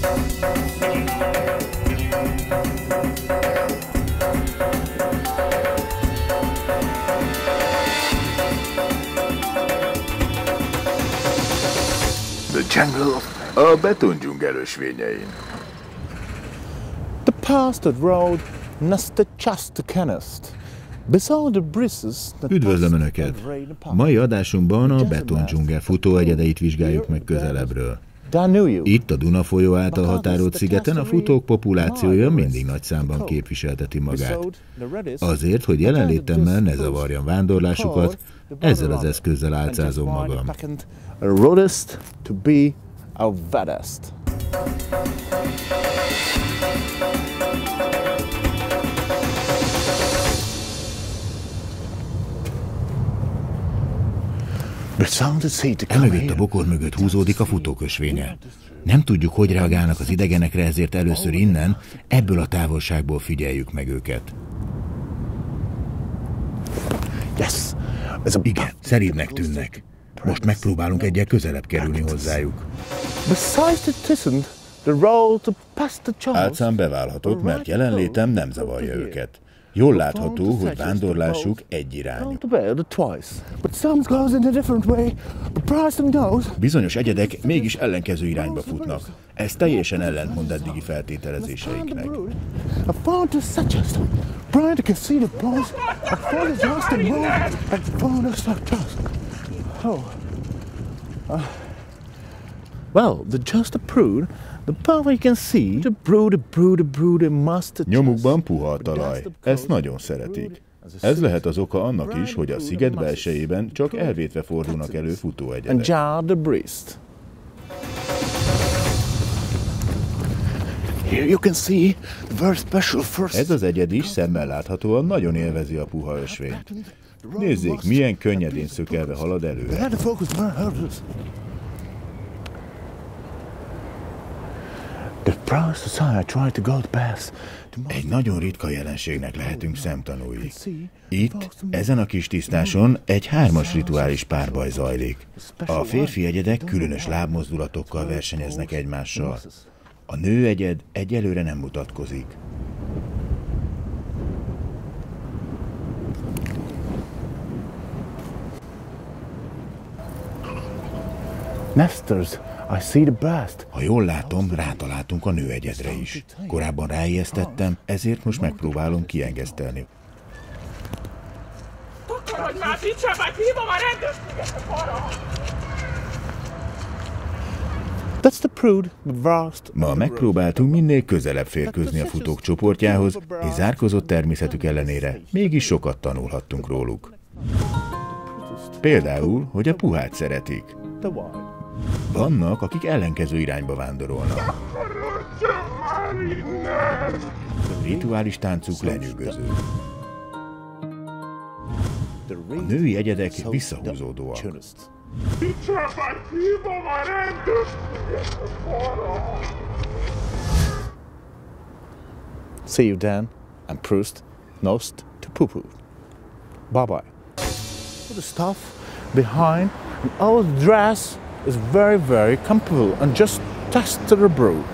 The jungle, a betondzsungel ösvényein. The pasture road nesta chasta kenest. Üdvözlöm Önöket! A mai adásunkban a betondzsungel futóegyedeit vizsgáljuk meg közelebbről. Itt a Duna folyó által határolt szigeten a futók populációja mindig nagy számban képviselteti magát. Azért, hogy jelenlétemmel ne zavarjam vándorlásukat, ezzel az eszközzel álcázom magam. Emögött a bokor mögött húzódik a futókösvénye. Nem tudjuk, hogy reagálnak az idegenekre, ezért először innen, ebből a távolságból figyeljük meg őket. Igen, szerédnek tűnnek. Most megpróbálunk egyel közelebb kerülni hozzájuk. Álcán beválhatott, mert jelenlétem nem zavarja őket. Jól látható, hogy vándorlásuk egyirányú. Bizonyos egyedek mégis ellenkező irányba futnak. Ez teljesen ellentmond eddigi feltételezéseiknek. Nyomukban puha a talaj. Ezt nagyon szeretik. Ez lehet az oka annak is, hogy a sziget belsejében csak elvétve fordulnak elő futóegyedek. Ez az egyed is szemmel láthatóan nagyon élvezi a puha ösvényt. Nézzék, milyen könnyedén szökelve halad előre. Egy nagyon ritka jelenségnek lehetünk szemtanúi. Itt, ezen a kis tisztáson egy 3-as rituális párbaj zajlik. A férfi egyedek különös lábmozdulatokkal versenyeznek egymással. A nő egyed egyelőre nem mutatkozik. Ha jól látom, rátaláltunk a nőegyedre is. Korábban ráijesztettem, ezért most megpróbálom kiengesztelni. Takarodj már, picsa, vagy hívom a rendőrséget a falra! Ma megpróbáltunk minél közelebb férkőzni a futók csoportjához, és zárkozott természetük ellenére mégis sokat tanulhattunk róluk. Például, hogy a puhát szeretik. Vannak, akik ellenkező irányba vándorolnak. Rituális táncuk lenyűgöző. A női egyedek visszahúzódóak. See you, Dan and Proust. Nost to poo-poo. Bye-bye. The stuff behind our dress is very, very comfortable and just touch to the brew.